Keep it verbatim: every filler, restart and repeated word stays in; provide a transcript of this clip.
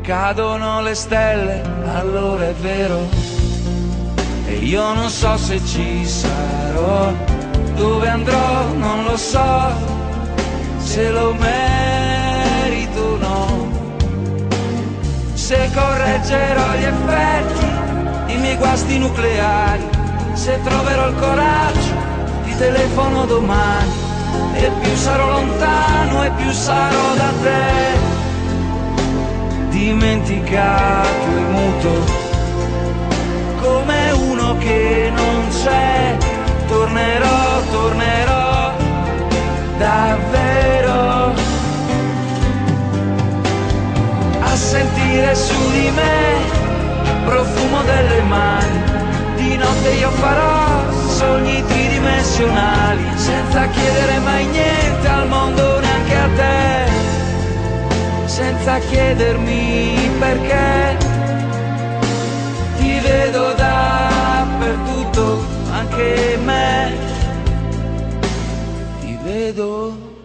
cadono le stelle, allora è vero. E io non so se ci sarò, dove andrò non lo so, se lo merito o no, se correggerò gli effetti i miei guasti nucleari, se troverò il coraggio ti telefono domani, e più sarò lontano e più sarò da te, dimenticato e muto, come uno che non c'è. Tornerò, tornerò davvero a sentire su di me profumo delle mani. Di notte io farò sogni tridimensionali, senza chiedere mai niente al mondo, neanche a te, senza chiedermi perché. Ti vedo dappertutto, anche me, ti vedo.